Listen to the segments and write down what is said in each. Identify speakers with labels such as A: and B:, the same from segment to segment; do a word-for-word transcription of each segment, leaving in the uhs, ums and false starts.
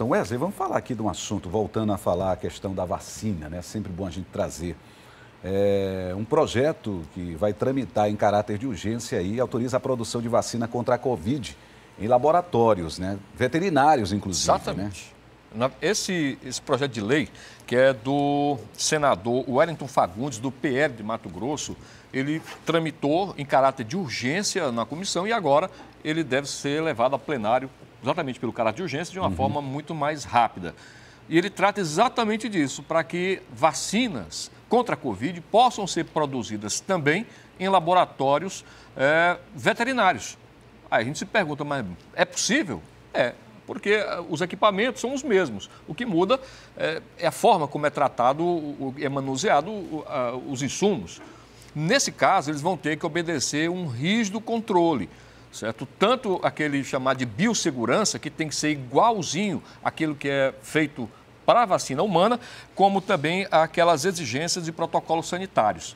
A: Então, Wesley, vamos falar aqui de um assunto, voltando a falar a questão da vacina, né? Sempre bom a gente trazer. É um projeto que vai tramitar em caráter de urgência aí, autoriza a produção de vacina contra a Covid em laboratórios, né? Veterinários, inclusive.
B: Exatamente. Né? Esse, esse projeto de lei, que é do senador Wellington Fagundes, do P L de Mato Grosso, ele tramitou em caráter de urgência na comissão e agora ele deve ser levado a plenário, exatamente pelo caráter de urgência, de uma uhum. forma muito mais rápida. E ele trata exatamente disso, para que vacinas contra a Covid possam ser produzidas também em laboratórios é, veterinários. Aí a gente se pergunta, mas é possível? É, porque os equipamentos são os mesmos. O que muda é, é a forma como é tratado, é manuseado os insumos. Nesse caso, eles vão ter que obedecer um rígido controle, certo? Tanto aquele chamado de biossegurança, que tem que ser igualzinho àquilo que é feito para a vacina humana, como também aquelas exigências de protocolos sanitários.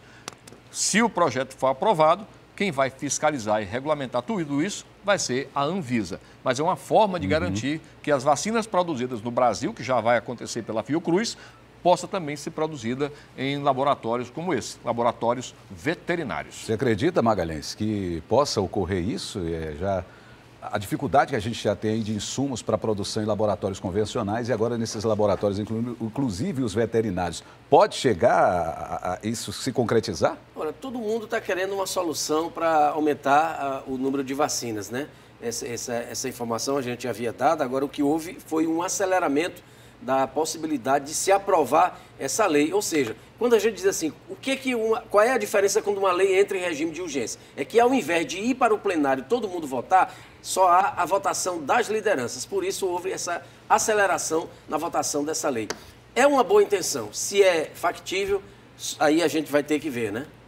B: Se o projeto for aprovado, quem vai fiscalizar e regulamentar tudo isso vai ser a Anvisa. Mas é uma forma de uhum. garantir que as vacinas produzidas no Brasil, que já vai acontecer pela Fiocruz, possa também ser produzida em laboratórios como esse, laboratórios veterinários.
A: Você acredita, Magalhães, que possa ocorrer isso? É, já, a dificuldade que a gente já tem de insumos para produção em laboratórios convencionais e agora nesses laboratórios, inclusive os veterinários, pode chegar a, a isso se concretizar?
C: Olha, todo mundo está querendo uma solução para aumentar a, o número de vacinas, né? Essa, essa, essa informação a gente havia dado, agora o que houve foi um aceleramento da possibilidade de se aprovar essa lei. Ou seja, quando a gente diz assim, o que que uma, qual é a diferença quando uma lei entra em regime de urgência? É que ao invés de ir para o plenário todo mundo votar, só há a votação das lideranças. Por isso houve essa aceleração na votação dessa lei. É uma boa intenção. Se é factível, aí a gente vai ter que ver, né?